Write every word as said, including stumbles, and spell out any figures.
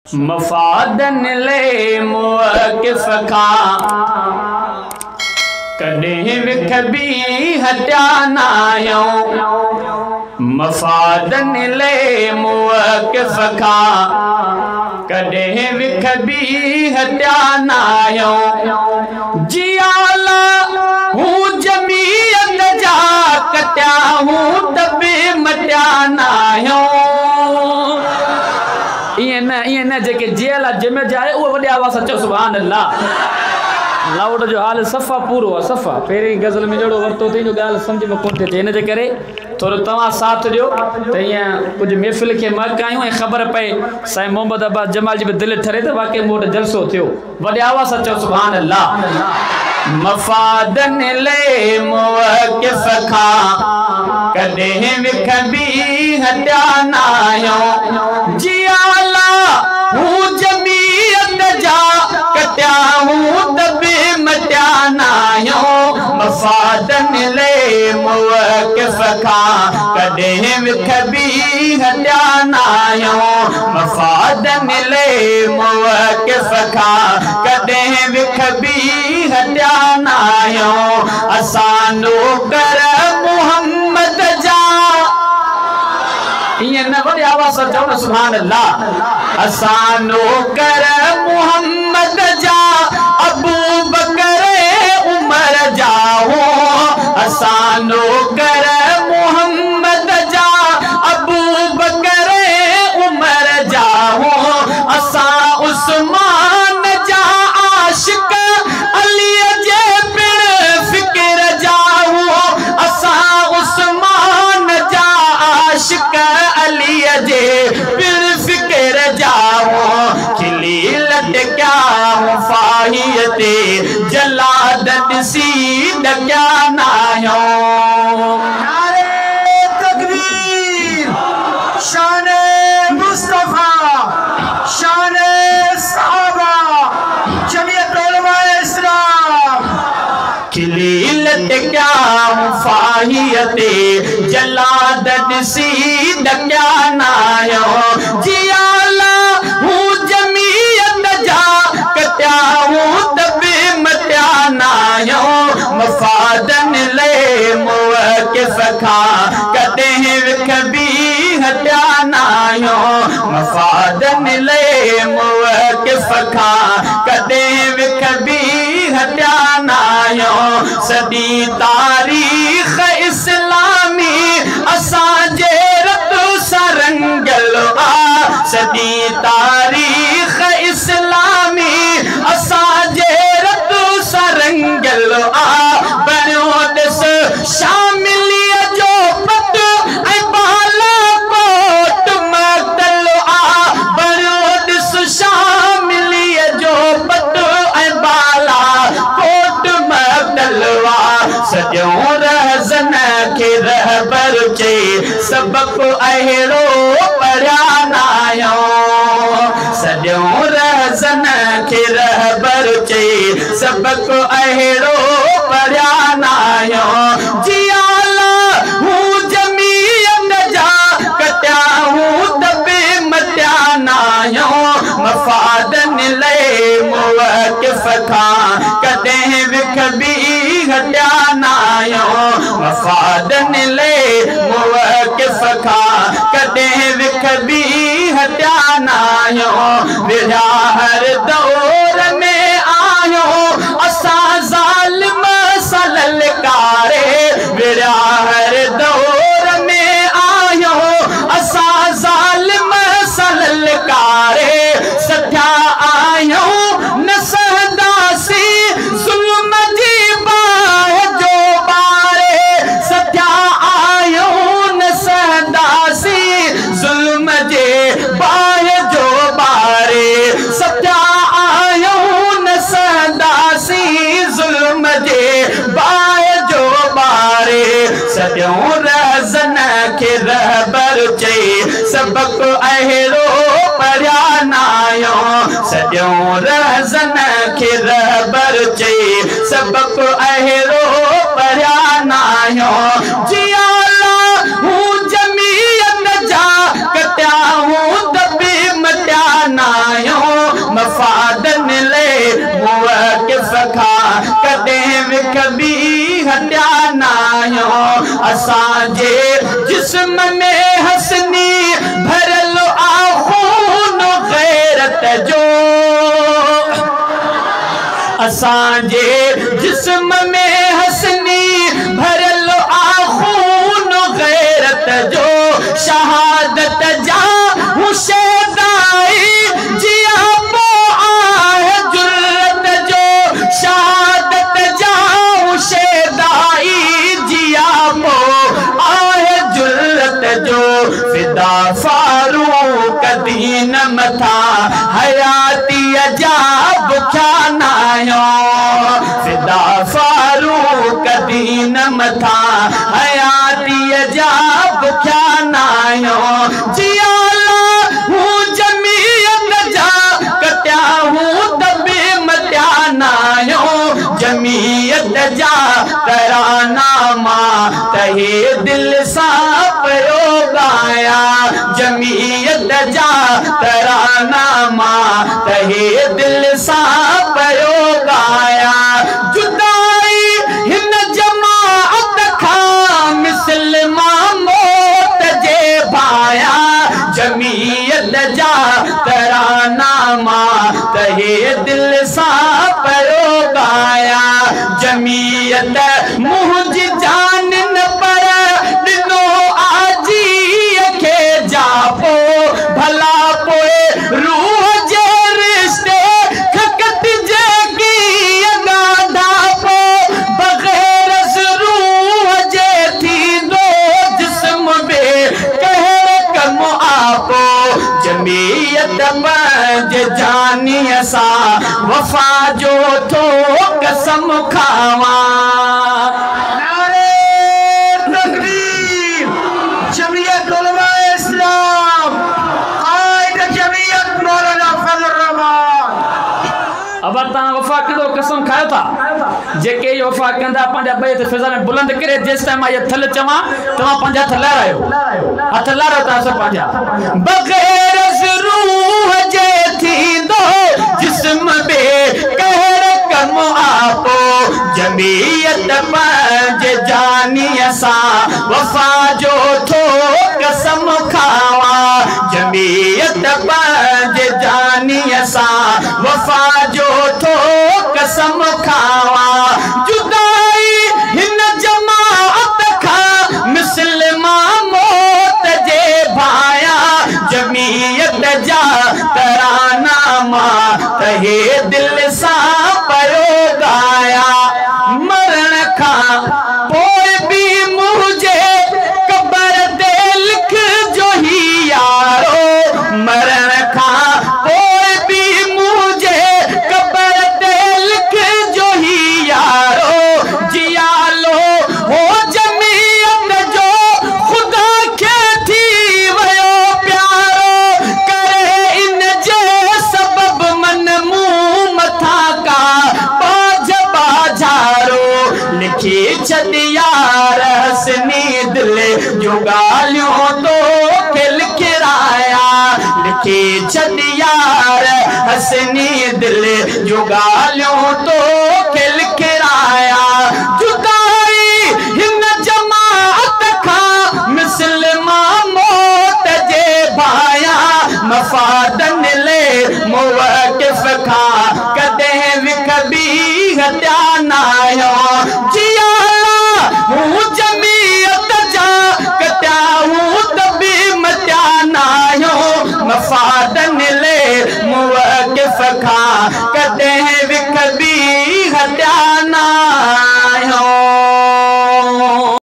मफादन ले मुवक़िफ़ खां कॾहिं विख बि हटिया नाहियूं। मफादन ले मुवक़िफ़ खां कॾहिं विख बि हटिया नाहियूं। जियाला हूं जमीयत जा कटिया हूं त बि मटिया नाहियूं। इएं न इएं न जेके जेल जिम जाए उहो वॾे आवाज़ सां चओ सुभान अल्लाह। लाउड जो हाल सफ़ा पूरो आहे सफ़ा। पहिरीं गज़ल में जहिड़ो वरितो अथई जो ॻाल्हि सम्झ में कोन थिए थी, हिन जे करे थोरो तव्हां साथ ॾियो त ईअं कुझु महफ़िल खे महकायूं ऐं ख़बर पए साईं मोहम्मद अब्बास जमाल जी बि दिलि ठरे त वाक़ई मूं वटि जलसो थियो। वॾे आवाज़ सां चओ सुभान अल्लाह। मफ़ादन ले मुवक़िफ़ खां कॾहिं विख बि हटिया नाहियूं। जियाला हूं जमीयत जा कटिया हूं त बि मटिया नाहियूं। मफ़ादन ले मुवक़िफ़ खां कॾहिं विख बि हटिया नाहियूं। मफ़ादन ले मुवक़िफ़ खां कॾहिं विख बि हटिया नाहियूं। असां नौकर मुहम्मद जा इएं न वॾे आवाज़ सां चओ न सुभान अल्लाह। असां नौकर मुहम्मद जा अबू बकर उमर जा हो। असां नौकर मुहम्मद जा अबू बकर उमर जा हो। असां उस्मान जा आशिक अलीअ जे पिण फ़िक्र जा हो। असां उस्मान जा आशिक अलीअ जे पिण फ़िक्र जा हो। खिली लटकिया मुफ़ाहीअ ते जलाद ॾिसी ॾकिया नाहियूं। नारे तकबीर, शाने मुस्तफ़ा, शाने सहाबा, जमीयत उलमाए इस्लाम। खिली लटकिया मुफ़ाहीअ ते जलाद ॾिसी ॾकिया नाहियूं। जियाला हूं जमीयत जा कटिया हूं त बि मटिया नाहियूं। मफ़ादन ले मुवक़िफ़ खां कॾहिं विख बि हटिया नाहियूं। मफ़ादन ले मुवक़िफ़ खां कॾहिं विख बि हटिया नाहियूं। सॼी तारीख़ इस्लामी असांजे रत सां रंगल आहे। सॼी तारीख़ इस्लामी असांजे रत सां रंगल आहे। बणियो ॾिस शामिलीअ जो पट ऐं बालाकोट मतल आहे। बणियो ॾिस शामिलीअ जो पट ऐं बालाकोट मतल आहे। सॼो रहज़न खे रहबर चई सबक़ अहिड़ो पढ़िया नाहियूं। सॼो रहज़न खे रहबर चई सबक़ अहिड़ो पढ़िया नाहियूं। जियाला हूं जमीयत जा कटिया हूं त बि मटिया नाहियूं। मफ़ादन ले मुवक़िफ़ खां कॾहिं विख बि हटिया नाहियूं। मफ़ादन ले मुवक़िफ़ खां कॾहिं विख बि हटिया नाहियूं। विढ़िया हर दौर में आहियूं असां ज़ालिम सां ललकारे। विढ़िया हर दौर में आहियूं असां ज़ालिम सां ललकारे। सथिया आहियूं न सहंदासीं ज़ुल्म जी बाह जो ॿारे। सथिया आहियूं न सहंदासीं ज़ुल्म जे बाह जो ॿारे। सथिया आहियूं न सहंदासीं ज़ुल्म जे बाह जो ॿारे। सॼो रहज़न खे रहबर चई सबक़ अहिड़ो पढ़िया नाहियूं। सॼो रहज़न खे रहबर चई सबक़ अहिड़ो पढ़िया नाहियूं। जियाला हूं जमीयत जा कटिया हूं त बि मटिया नाहियूं। नायो मफादन ले मुवकिफ खा कदेम कभी हटिया नायो असांजे जिस्म में हसनी भरल आखून गैरत जो असांजे जिस्म में हसनी भरल आखून गैरत जो शहादत जा हुशेदाई जिया पो आहे जुर्रत जो शहादत जा हुशेदाई जिया पो आहे जुर्रत जो फिदा फारूक दीन मथा हयाती जा बुख्या नायो फिदा फारूक दीन मथा हयाती जा बुख्या नायो जियाला हूँ जमीयत जा कत्या हूँ दबे मत्या नायो जमीयत जा तराना मां तहे दिल सा पयो गाया जमीयत जा तराना मां तहे दिल सा पयो गाया जुदाई हिन जमाअत खा मुस्लिमा मौत जे भाया जमीयत जा तराना मां तहे दिल सा पयो गाया जमीयत मुझ जान न पर दिनो आजी के जापो भला पोए रूह जे रिश्ते खकत जगी गाधा पो बगैर रूह जे थी दो जिस्म बे कहर कम आपो जमीयत मज जानी सा वफा जो थो कसम खावा जमीयत उलमाए इस्लाम कायद जमीयत मौलाना फजल रहमान अब ता वफा कदो कसम खायो था जेके ये वफा कंदा पंजा बैत फिजा में बुलंद करे जिस टाइम ये थल चवा तमा पंजा थल लायो हथ लारो ता सब पंजा बगैर रूह जे थी दो जिस्म बे कहर कम आपो जमीयत पंज जानी सा वफा जो थो कसम खावा जमीयत पंज जानी सा वफा जो थो कसम खावा जुदाई हिन जमाअत खा मुस्लिमा मौत जे भाया जमीयत जा तराना मां तहे दिल सा पयो गाया मरण खा पोए भी मुझे कब्र दे लिख जो ही यारो मरण खा पोए भी मुझे कब्र दे लिख जो ही यारो जिया लो हो जमीयत जो खुदा के थी वयो प्यारो करे इन जे सबब मन मुंह मथा का बाज बाजारो लिखी छदियार हसनी दिल जो गालियों तो खिल किराया लिखी छदियार हसनी दिल जो गालियों तो खिल किराया जुदाई हिन जमाअत खा मुस्लिमा मौत जे भाया मफादन ले मुवकिफ खा